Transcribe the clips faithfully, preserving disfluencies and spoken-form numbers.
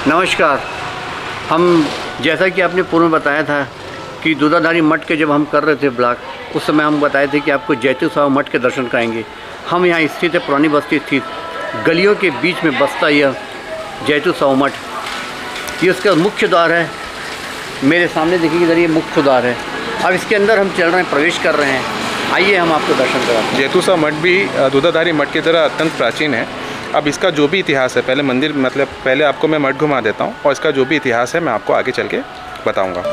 नमस्कार। हम जैसा कि आपने पूर्व में बताया था कि दूधाधारी मठ के जब हम कर रहे थे ब्लॉग, उस समय हम बताए थे कि आपको जैतू साहू मठ के दर्शन कराएंगे। हम यहाँ स्थित है, पुरानी बस्ती स्थित गलियों के बीच में बसता यह जैतू साहू मठ। ये उसका मुख्य द्वार है। मेरे सामने देखिए इधर ये मुख्य द्वार है। अब इसके अंदर हम चल रहे हैं, प्रवेश कर रहे हैं। आइए हम आपको दर्शन कराते हैं। जैतू साहू मठ भी दूधाधारी मठ की तरह अत्यंत प्राचीन है। अब इसका जो भी इतिहास है, पहले मंदिर मतलब पहले आपको मैं मठ घुमा देता हूँ और इसका जो भी इतिहास है मैं आपको आगे चल के बताऊँगा।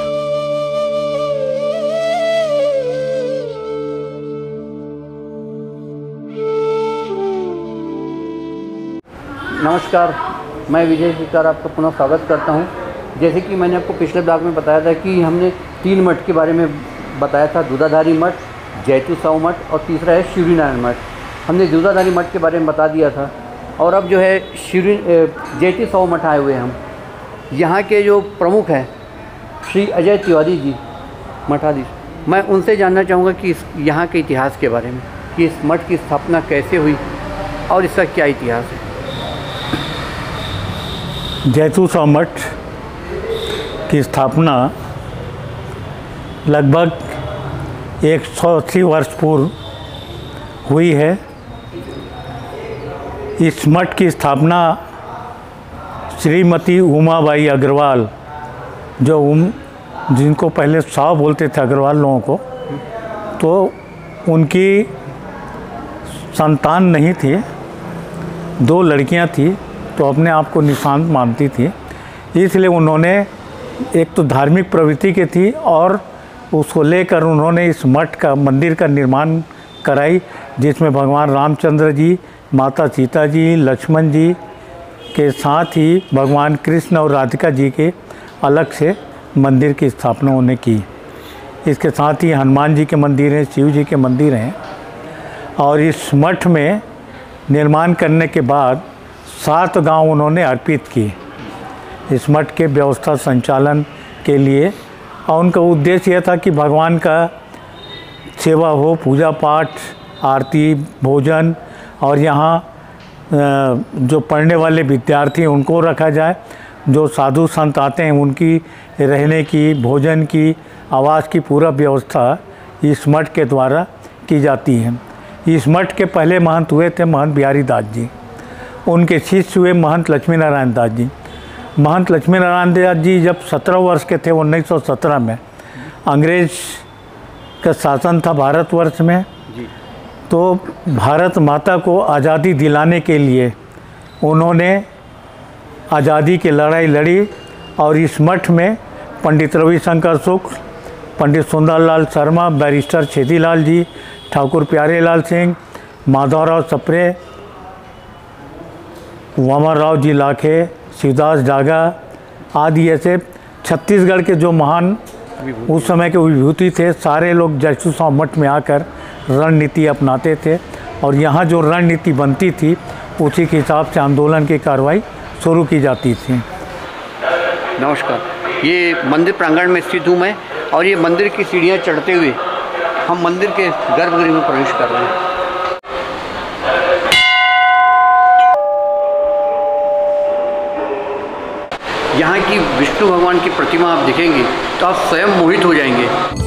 नमस्कार, मैं विजय शिकार आपका पुनः स्वागत करता हूं। जैसे कि मैंने आपको पिछले ब्लॉग में बताया था कि हमने तीन मठ के बारे में बताया था, दूधाधारी मठ, जैतू साहू मठ और तीसरा है शिवरी नारायण मठ। हमने दूधाधारी मठ के बारे में बता दिया था और अब जो है शिवरी जैतू साहू मठ आए हुए हैं हम। यहाँ के जो प्रमुख हैं श्री अजय तिवारी जी मठाधीश, मैं उनसे जानना चाहूँगा कि इस यहाँ के इतिहास के बारे में, कि इस मठ की स्थापना कैसे हुई और इसका क्या इतिहास है। जैतू साहू मठ की स्थापना लगभग एक सौ अस्सी वर्ष पूर्व हुई है। इस मठ की स्थापना श्रीमती उमाबाई अग्रवाल, जो उम जिनको पहले साव बोलते थे अग्रवाल लोगों को, तो उनकी संतान नहीं थी, दो लड़कियां थी, तो अपने आप को निशांत मानती थी। इसलिए उन्होंने एक तो धार्मिक प्रवृत्ति की थी और उसको लेकर उन्होंने इस मठ का मंदिर का निर्माण कराई, जिसमें भगवान रामचंद्र जी, माता सीता जी, लक्ष्मण जी के साथ ही भगवान कृष्ण और राधिका जी के अलग से मंदिर की स्थापना उन्होंने की। इसके साथ ही हनुमान जी के मंदिर हैं, शिव जी के मंदिर हैं। और इस मठ में निर्माण करने के बाद सात गांव उन्होंने अर्पित किए इस मठ के व्यवस्था संचालन के लिए। और उनका उद्देश्य यह था कि भगवान का सेवा हो, पूजा पाठ, आरती, भोजन, और यहाँ जो पढ़ने वाले विद्यार्थी हैं उनको रखा जाए, जो साधु संत आते हैं उनकी रहने की, भोजन की, आवास की पूरा व्यवस्था इस मठ के द्वारा की जाती है। इस मठ के पहले महंत हुए थे महंत बिहारी दास जी, उनके शिष्य हुए महंत लक्ष्मी नारायण दास जी। महंत लक्ष्मी नारायण दास जी जब सत्रह वर्ष के थे, उन्नीस सौ सत्रह में अंग्रेज का शासन था भारतवर्ष में, तो भारत माता को आज़ादी दिलाने के लिए उन्होंने आज़ादी की लड़ाई लड़ी। और इस मठ में पंडित रविशंकर शुक्ल, पंडित सुंदरलाल शर्मा, बैरिस्टर छेदीलाल जी, ठाकुर प्यारेलाल सिंह, माधवराव सप्रे, वामन राव जी लाखे, शिवदास डागा आदि ऐसे छत्तीसगढ़ के जो महान उस समय के विभूति थे, सारे लोग जैतू साहू मठ में आकर रणनीति अपनाते थे। और यहाँ जो रणनीति बनती थी उसी के हिसाब से आंदोलन की कार्रवाई शुरू की जाती थी। नमस्कार, ये मंदिर प्रांगण में स्थित हूँ मैं, और ये मंदिर की सीढ़ियाँ चढ़ते हुए हम मंदिर के गर्भगृह में प्रवेश कर रहे हैं। यहाँ की विष्णु भगवान की प्रतिमा आप देखेंगे तो आप स्वयं मोहित हो जाएंगे।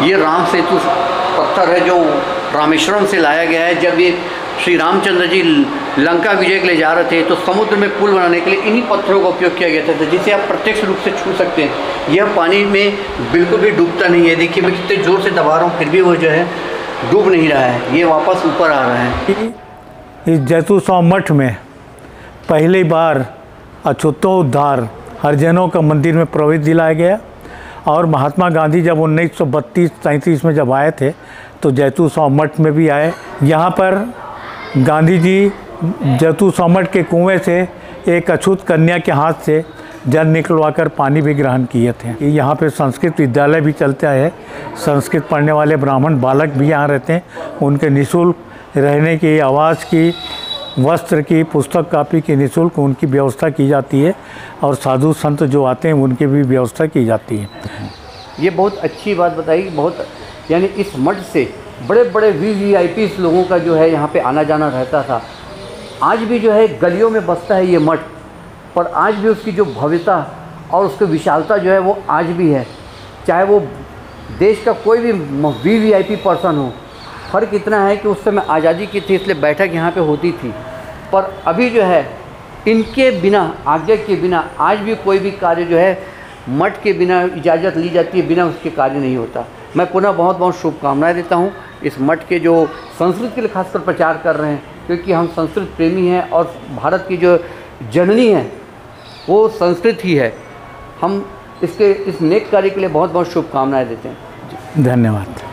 ये राम सेतु पत्थर है जो रामेश्वरम से लाया गया है। जब ये श्री रामचंद्र जी लंका विजय के लिए जा रहे थे तो समुद्र में पुल बनाने के लिए इन्हीं पत्थरों का उपयोग किया गया था, जिसे आप प्रत्यक्ष रूप से छू सकते हैं। यह पानी में बिल्कुल भी डूबता नहीं है। देखिए मैं कितने ज़ोर से दबा रहा हूँ, फिर भी वो जो है डूब नहीं रहा है, ये वापस ऊपर आ रहा है। इस जैतूसाव मठ में पहली बार अछूतोद्धार हरिजनों का मंदिर में प्रवेश दिलाया गया और महात्मा गांधी जब उन्नीस सौ बत्तीस तैंतीस में जब आए थे तो जैतूसाव मठ में भी आए। यहाँ पर गांधी जी जैतूसाव मठ के कुएं से एक अछूत कन्या के हाथ से जल निकलवाकर पानी भी ग्रहण किए थे। यहाँ पे संस्कृत विद्यालय भी चलता है, संस्कृत पढ़ने वाले ब्राह्मण बालक भी यहाँ रहते हैं। उनके निःशुल्क रहने की, आवास की, वस्त्र की, पुस्तक कापी की निःशुल्क उनकी व्यवस्था की जाती है और साधु संत जो आते हैं उनकी भी व्यवस्था की जाती है। ये बहुत अच्छी बात बताई। बहुत यानी इस मठ से बड़े बड़े वी वी आई पी लोगों का जो है यहाँ पे आना जाना रहता था। आज भी जो है गलियों में बसता है ये मठ, पर आज भी उसकी जो भव्यता और उसकी विशालता जो है वो आज भी है। चाहे वो देश का कोई भी V V I P person हो, फ़र्क इतना है कि उस समय आज़ादी की थी इसलिए बैठक यहाँ पे होती थी, पर अभी जो है इनके बिना, आज्ञा के बिना आज भी कोई भी कार्य जो है मठ के बिना इजाज़त ली जाती है, बिना उसके कार्य नहीं होता। मैं पुनः बहुत बहुत शुभकामनाएं देता हूँ इस मठ के जो संस्कृत के लिए खासकर प्रचार कर रहे हैं, क्योंकि हम संस्कृत प्रेमी हैं और भारत की जो जननी है वो संस्कृत ही है। हम इसके इस नेक कार्य के लिए बहुत बहुत शुभकामनाएं देते हैं। धन्यवाद।